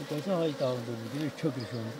कैसा है इतना तो मुझे çok iyi şu an.